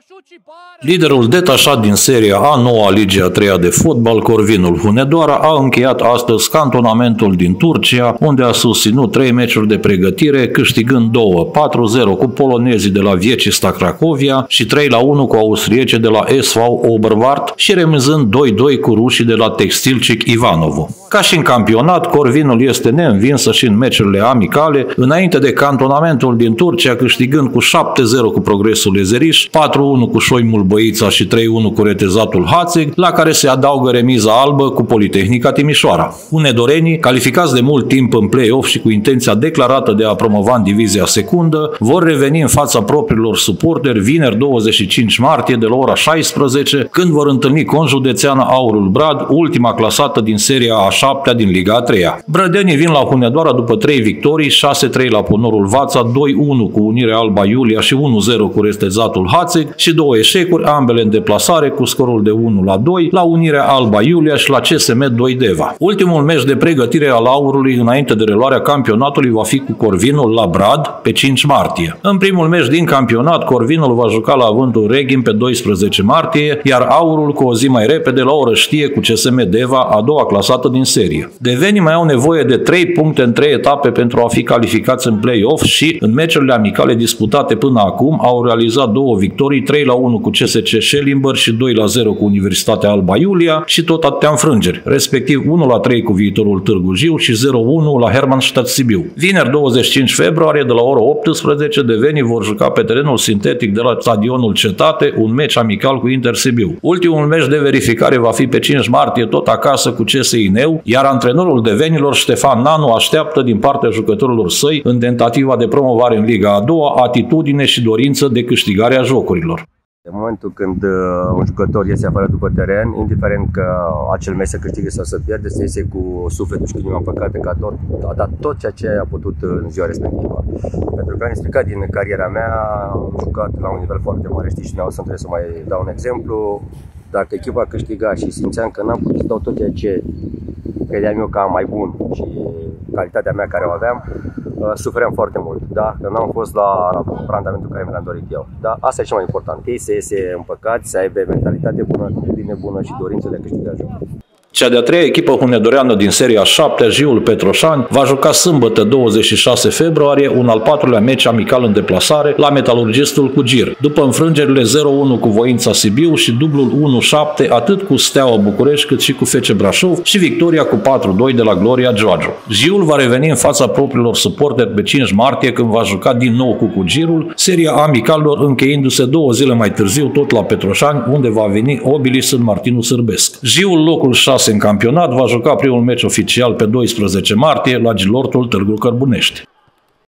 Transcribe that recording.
Liderul detașat din seria A9 a Ligii a 3-a de fotbal, Corvinul Hunedoara, a încheiat astăzi cantonamentul din Turcia, unde a susținut 3 meciuri de pregătire, câștigând 2, 4-0 cu polonezii de la Viecisla Cracovia și 3-1 cu austriece de la SV Oberwart și remizând 2-2 cu rușii de la Textilcic Ivanovo. Ca și în campionat, Corvinul este neînvinsă și în meciurile amicale, înainte de cantonamentul din Turcia, câștigând cu 7-0 cu Progresul Ezeriș, 4-1 cu Șoimul Băița și 3-1 cu Retezatul Hațeg, la care se adaugă remiza albă cu Politehnica Timișoara. Hunedorenii, calificați de mult timp în play-off și cu intenția declarată de a promova în divizia secundă, vor reveni în fața propriilor suporteri vineri 25 martie de la ora 16, când vor întâlni conjudețeana Aurul Brad, ultima clasată din seria a 7-a din Liga a 3-a. Brădenii vin la Hunedoara după 3 victorii, 6-3 la Ponorul Vața, 2-1 cu Unirea Alba Iulia și 1-0 cu Retezatul Hațeg și 2 eșecuri, ambele în deplasare cu scorul de 1-2 la Unirea Alba Iulia și la CSM 2 Deva. Ultimul meci de pregătire al Aurului înainte de reluarea campionatului va fi cu Corvinul la Brad pe 5 martie. În primul meci din campionat, Corvinul va juca la Avântul Reghin pe 12 martie, iar Aurul cu o zi mai repede la oră știe cu CSM Deva, a doua clasată din serie. Devenii mai au nevoie de 3 puncte în 3 etape pentru a fi calificați în play-off și, în meciurile amicale disputate până acum, au realizat 2 victorii, 3-1 cu CSC Schellimber și 2-0 cu Universitatea Alba Iulia și tot atâtea înfrângeri, respectiv 1-3 cu Viitorul Târgu Jiu și 0-1 la Hermannstadt Sibiu. Vineri 25 februarie de la ora 18, devenii vor juca pe terenul sintetic de la Stadionul Cetate un meci amical cu Inter Sibiu. Ultimul meci de verificare va fi pe 5 martie tot acasă cu CSI Neu, iar antrenorul devenilor Ștefan Nanu așteaptă din partea jucătorilor săi, în tentativa de promovare în Liga a 2-a, atitudine și dorință de câștigare a jocurilor. În momentul când un jucător iese afară după teren, indiferent că acel meci să câștige sau să pierde, să iese cu sufletul și cu inima păcate că a dat tot ceea ce a putut în ziua respectivă. Pentru că am explicat din cariera mea, am jucat la un nivel foarte mare, știi, și nu trebuie să mai dau un exemplu. Dacă echipa câștiga și simțeam că n-am putut să dau tot ceea ce credeam eu că am mai bun și calitatea mea care o aveam, sufeream foarte mult, da? Că n-am fost la randamentul care mi l-am dorit eu. Da? Asta e cel mai important. Ei să iese împăcați, să aibă mentalitate bună, atitudine bună și dorință de a câștiga jocul. Cea de-a 3-a echipă hunedoreană din seria 7, Jiul Petroșani, va juca sâmbătă 26 februarie un al 4-lea meci amical în deplasare la Metalurgistul cu Gir, după înfrângerile 0-1 cu Voința Sibiu și dublul 1-7 atât cu Steaua București cât și cu FC Brașov și victoria cu 4-2 de la Gloria Giorgio. Jiul va reveni în fața propriilor suporteri pe 5 martie când va juca din nou cu Girul, seria amicalilor încheindu-se 2 zile mai târziu tot la Petroșani, unde va veni Obilis în Martinu Sârbesc. Jiul, locul 6 în campionat, va juca primul meci oficial pe 12 martie la Gilortul Târgu Cărbunești.